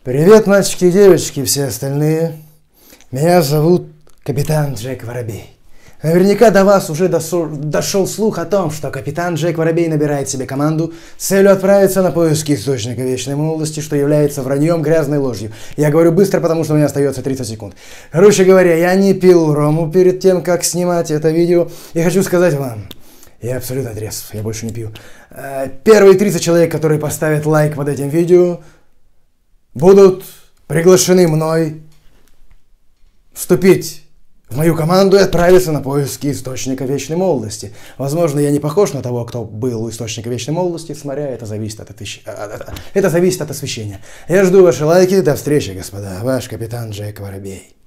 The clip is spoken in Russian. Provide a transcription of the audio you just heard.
Привет, мальчики и девочки, все остальные. Меня зовут капитан Джек Воробей. Наверняка до вас уже дошел слух о том, что капитан Джек Воробей набирает себе команду с целью отправиться на поиски источника вечной молодости, что является враньем, грязной ложью. Я говорю быстро, потому что у меня остается 30 секунд. Короче говоря, я не пил рому перед тем, как снимать это видео. И хочу сказать вам, я абсолютно трезв, я больше не пью. Первые 30 человек, которые поставят лайк под этим видео, будут приглашены мной вступить в мою команду и отправиться на поиски источника вечной молодости. Возможно, я не похож на того, кто был у источника вечной молодости, смотря это зависит от освещения. Я жду ваши лайки. До встречи, господа. Ваш капитан Джек Воробей.